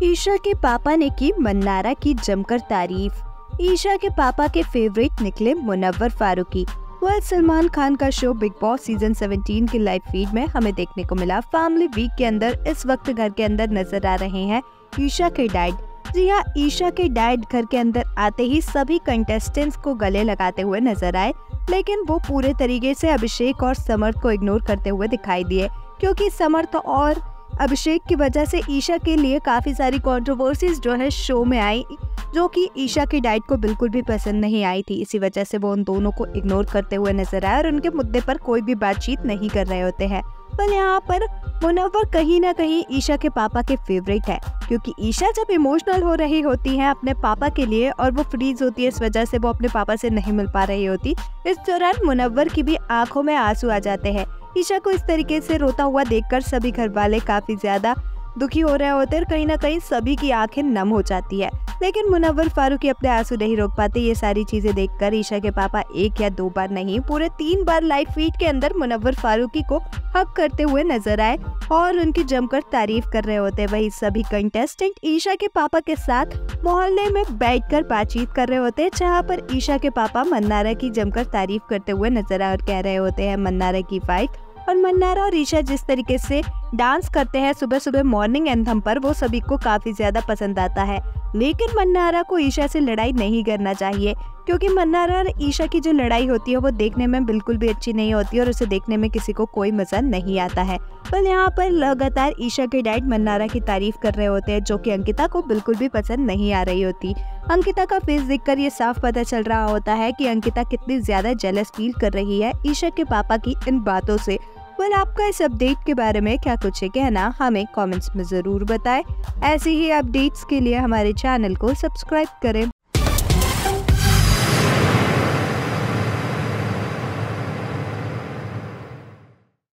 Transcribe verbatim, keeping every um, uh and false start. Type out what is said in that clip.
ईशा के पापा ने की मन्नारा की जमकर तारीफ। ईशा के पापा के फेवरेट निकले मुनव्वर फारूकी। वह सलमान खान का शो बिग बॉस सीजन सत्रह के लाइव फीड में हमें देखने को मिला। फैमिली वीक के अंदर इस वक्त घर के अंदर नजर आ रहे हैं ईशा के डैड। जी हाँ, ईशा के डैड घर के अंदर आते ही सभी कंटेस्टेंट्स को गले लगाते हुए नजर आए, लेकिन वो पूरे तरीके से अभिषेक और समर्थ को इग्नोर करते हुए दिखाई दिए, क्योंकि समर्थ और अभिषेक की वजह से ईशा के लिए काफी सारी कंट्रोवर्सीज जो है शो में आई, जो कि ईशा के डैड को बिल्कुल भी पसंद नहीं आई थी। इसी वजह से वो उन दोनों को इग्नोर करते हुए नजर आए और उनके मुद्दे पर कोई भी बातचीत नहीं कर रहे होते हैं। पर यहाँ पर मुनव्वर कहीं ना कहीं ईशा के पापा के फेवरेट है, क्योंकि ईशा जब इमोशनल हो रही होती है अपने पापा के लिए और वो फ्रीज होती है, इस वजह से वो अपने पापा से नहीं मिल पा रही होती, इस दौरान मुनव्वर की भी आंखों में आंसू आ जाते हैं। ईशा को इस तरीके से रोता हुआ देखकर सभी घर वाले काफी ज्यादा दुखी हो रहे होते हैं और कहीं ना कहीं सभी की आंखें नम हो जाती है, लेकिन मुनव्वर फारूकी अपने आंसू नहीं रोक पाते। ये सारी चीजें देखकर ईशा के पापा एक या दो बार नहीं, पूरे तीन बार लाइव फीड के अंदर मुनव्वर फारूकी को हक करते हुए नजर आए और उनकी जमकर तारीफ कर रहे होते। वही सभी कंटेस्टेंट ईशा के पापा के साथ मोहल्ले में बैठकर बातचीत कर रहे होते हैं, जहाँ पर ईशा के पापा मन्नारा की जमकर तारीफ करते हुए नजर आए और कह रहे होते हैं मन्नारा की फाइट। और मन्नारा और ईशा जिस तरीके से डांस करते हैं सुबह सुबह मॉर्निंग एंथम पर, वो सभी को काफी ज्यादा पसंद आता है। लेकिन मन्नारा को ईशा से लड़ाई नहीं करना चाहिए, क्योंकि मन्नारा और ईशा की जो लड़ाई होती है वो देखने में बिल्कुल भी अच्छी नहीं होती और उसे देखने में किसी को कोई मजा नहीं आता है। पर यहाँ पर लगातार ईशा के डैड मन्नारा की तारीफ कर रहे होते हैं, जो कि अंकिता को बिल्कुल भी पसंद नहीं आ रही होती। अंकिता का फेस देखकर ये साफ पता चल रहा होता है कि अंकिता कितनी ज्यादा जेलस फील कर रही है ईशा के पापा की इन बातों से। पर आपका इस अपडेट के बारे में क्या कुछ है कहना, हमें कमेंट्स में जरूर बताएं। ऐसी ही अपडेट्स के लिए हमारे चैनल को सब्सक्राइब करें।